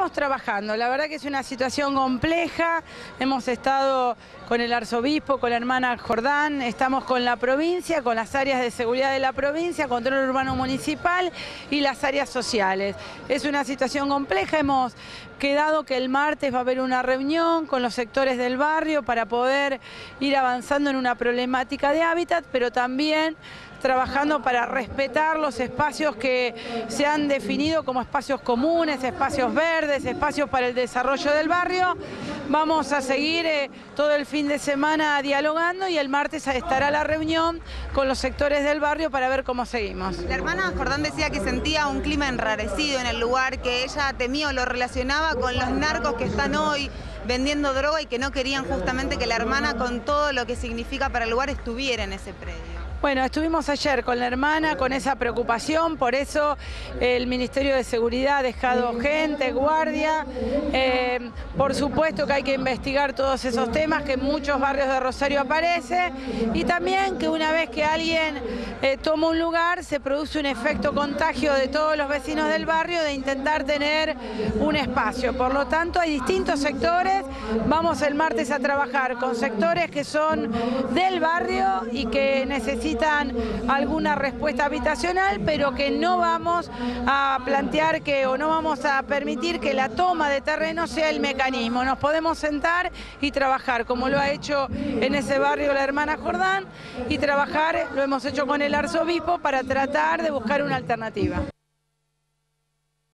Estamos trabajando, la verdad que es una situación compleja, hemos estado con el arzobispo, con la hermana Jordán, estamos con la provincia, con las áreas de seguridad de la provincia, control urbano municipal y las áreas sociales. Es una situación compleja, hemos quedado que el martes va a haber una reunión con los sectores del barrio para poder ir avanzando en una problemática de hábitat, pero también trabajando para respetar los espacios que se han definido como espacios comunes, espacios verdes, espacios para el desarrollo del barrio. Vamos a seguir todo el fin de semana dialogando y el martes estará la reunión con los sectores del barrio para ver cómo seguimos. La hermana Jordán decía que sentía un clima enrarecido en el lugar, que ella temía o lo relacionaba con los narcos que están hoy vendiendo droga y que no querían justamente que la hermana, con todo lo que significa para el lugar, estuviera en ese predio. Bueno, estuvimos ayer con la hermana con esa preocupación, por eso el Ministerio de Seguridad ha dejado gente, guardia. Por supuesto que hay que investigar todos esos temas que en muchos barrios de Rosario aparece y también que una vez que alguien toma un lugar se produce un efecto contagio de todos los vecinos del barrio de intentar tener un espacio. Por lo tanto, hay distintos sectores. Vamos el martes a trabajar con sectores que son del barrio y que necesitan alguna respuesta habitacional, pero que no vamos a plantear o no vamos a permitir que la toma de terreno sea el mecanismo. Nos podemos sentar y trabajar, como lo ha hecho en ese barrio la hermana Jordán, y trabajar, lo hemos hecho con el arzobispo, para tratar de buscar una alternativa.